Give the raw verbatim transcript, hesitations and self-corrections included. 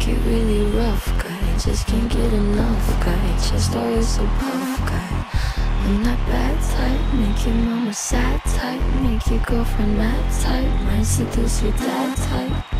make it really rough, guy. Just can't get enough, guy. Chest always so puff, guy. I'm that bad type, make your mama sad type, make your girlfriend mad type, might seduce your dad type.